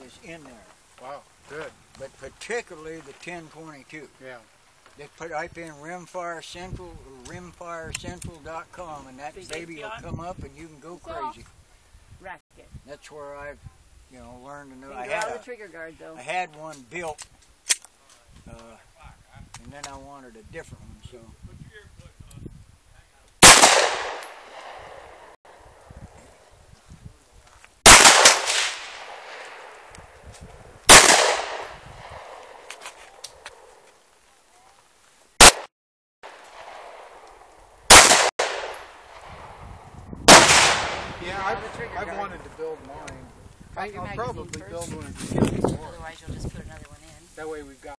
is in there. Wow, good. But particularly the 1022. Yeah. Type in Rimfire Central or rimfirecentral.com and that baby will come up and you can go crazy. Racket. That's where I, learned to know. I had the trigger guard though. I had one built, and then I wanted a different one. So. Yeah, I've wanted to build mine. I'll probably build one. Otherwise, you'll just put another one in. That way we've got